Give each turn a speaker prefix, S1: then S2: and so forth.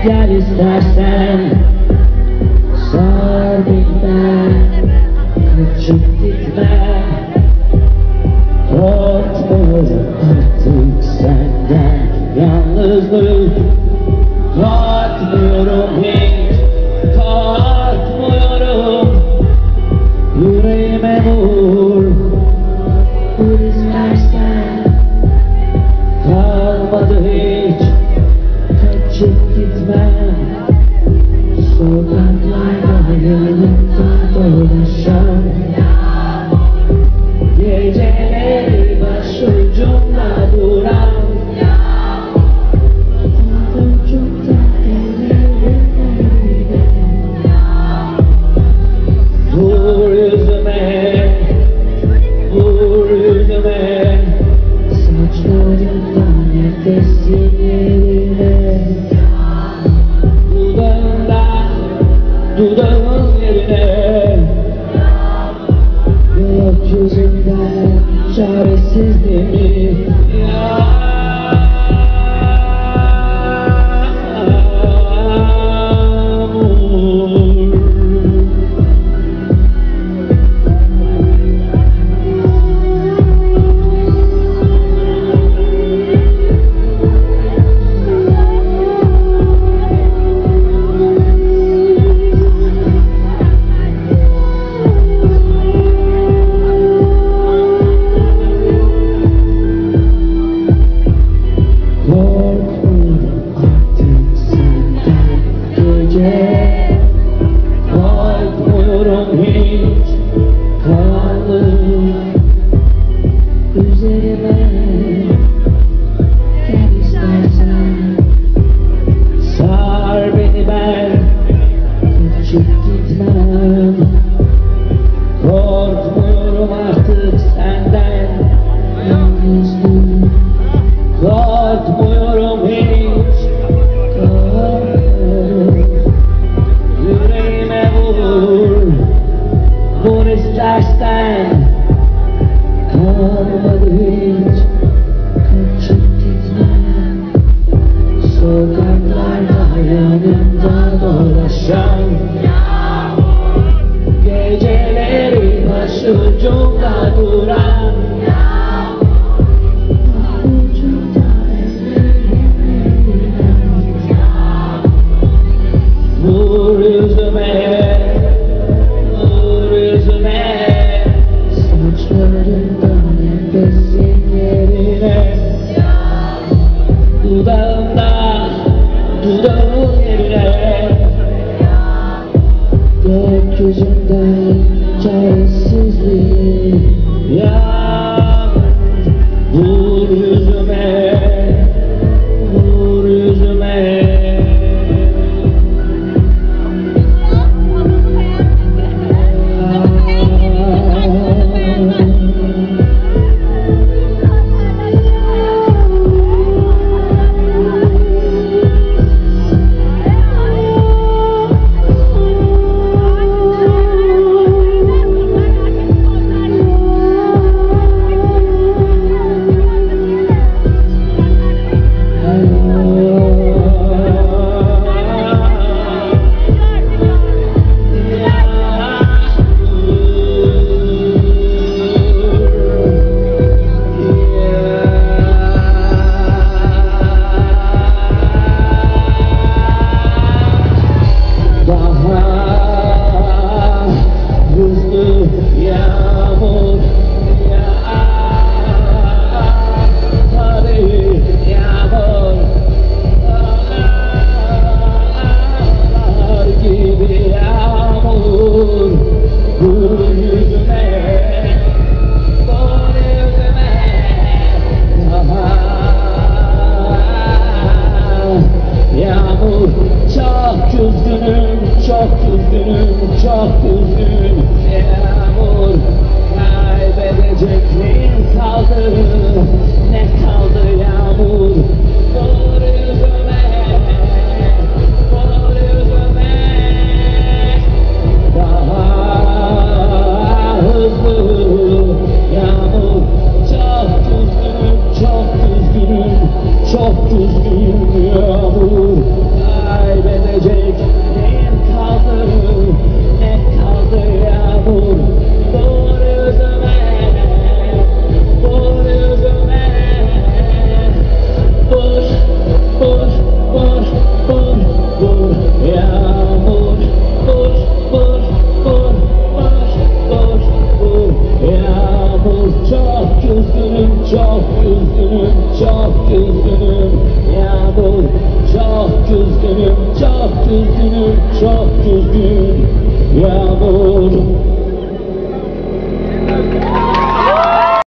S1: Gel istersen sar benden, kaçıp gitme. Korkmuyorum artık senden, yalnızlık. Korkmuyorum hiç, korkmuyorum. Yüreğime vur, vur istersen. Kalmadı hiç, kaçıp gitmem. Sokaklarda yanımda dolaşan, geceleri başucumda duran, vur yüzüme, vur yüzüme. Saçlarından nefesin yerine, dudağın yerine, gökyüzünden çaresizliğimi. Korkmuyorum hiç, karanlık üzerime. Gel istersen sar beni, ben kaçıp gitmem. Korkmuyorum artık senden, yalnızlık. Korkmuyorum hiç, korkmuyorum. Yüreğime vur, vur istersen. Kalmadı hiç, kaçıp gitmem. Sokaklarda yanımda dolaşan, geceleri başucumda duran, vur yüzüme, vur yüzüme. Saçlarından nefesin yerine, dudağımda, dudağın yerine. Gökyüzünden çaresizliği. Vur yüzüme, vur yüzüme. Çok üzgünüm Yağmur, kaybedeceklerim kaldı. Ne kaldı Yağmur? Vur yüzüme, vur yüzüme. Daha hızlı Yağmur. Çok üzgünüm, çok üzgünüm, çok üzgünüm Yağmur. gelecek. Neyim kaldı, ne kaldı yağmur? Vur yüzüme, vur yüzüme. Vur, vur, vur, vur, vur yağmur. Vur, vur, vur, vur, vur, vur yağmur. Çok üzgünüm, çok üzgünüm, çok üzgünüm yağmur. Çok üzgünüm, çok üzgünüm, çok üzgünüm yağmur.